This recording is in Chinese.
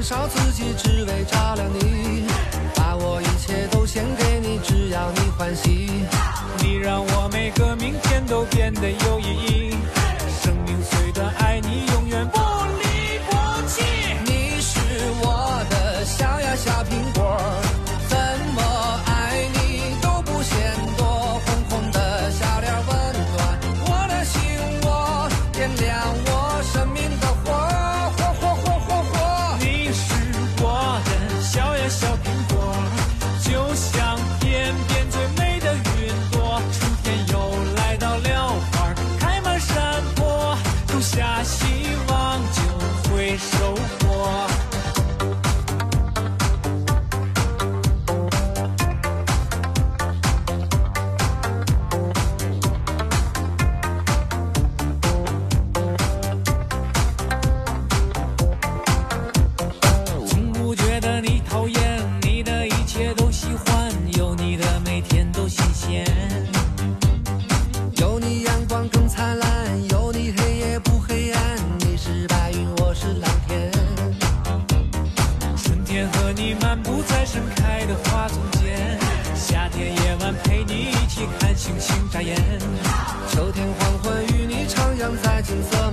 烧自己，只为照亮你。把我一切都献给你，只要你欢喜。 你让我每个明天都变得有意义。生命虽短，爱你永远不离不弃。 你是我的小呀小苹果，怎么爱你都不嫌多。红红的笑脸温暖我的心窝，点亮我生命的火。 你是我的小呀小苹果，就像天边最美的云朵。春天又来到了，花开满山坡，种下希望就会收获。从不觉得你讨厌，你的一切都喜欢，有你的每天都新鲜。 有你阳光更灿烂，有你黑夜不黑暗。你是白云，我是蓝天。 春天和你漫步在盛开的花丛间，夏天夜晚陪你一起看星星眨眼。 秋天黄昏与你徜徉在金色